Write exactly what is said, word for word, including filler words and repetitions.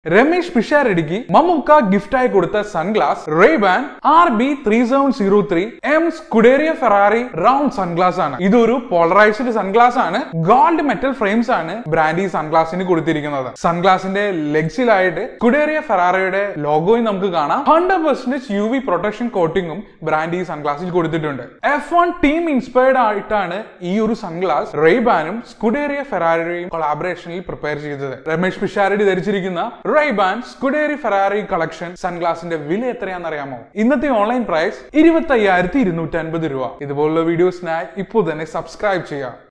Ramesh Pisharediki, Mamookka gift ആയി കൊടുത്ത Sunglass, Ray-Ban R B three seven zero three M Scuderia Ferrari round sunglass ആണ്. ഇതൊരു polarised sunglass ആണ്. Gold metal frames ആണ് brand ഈ സൺഗ്ലാസിന് കൊടുത്തിരിക്കുന്നത്. സൺഗ്ലാസിന്റെ ലെഗ്സിലായിട്ട് Scuderia Ferrariയുടെ ലോഗോയും നമുക്ക് കാണാം. Hundred percent U V protection കോട്ടിങ്ങും ബ്രാൻഡ് ഈ സൺഗ്ലാസിൽ കൊടുത്തിട്ടുണ്ട്. എഫ് വൺ ടീം ഇൻസ്പയർഡ് ആയിട്ടാണ് ഈ ഒരു സൺഗ്ലാസ് Ray-Banഉം Scuderia Ferrariയും കൊളാബറേഷനിൽ പ്രിപ്പയർ ചെയ്തത്. രമേഷ് പിഷാരടി ധരിച്ചിരിക്കുന്ന Ray-Ban Scuderia Ferrari കളക്ഷൻ സൺഗ്ലാസിന്റെ വില എത്രയാണെന്ന് അറിയാമോ? ഇന്നത്തെ ഓൺലൈൻ പ്രൈസ് ഇരുപത്തി അയ്യായിരത്തി ഇരുന്നൂറ്റി അൻപത് രൂപ. ഇതുപോലുള്ള വീഡിയോസിനായി ഇപ്പോൾ തന്നെ സബ്സ്ക്രൈബ് ചെയ്യുക.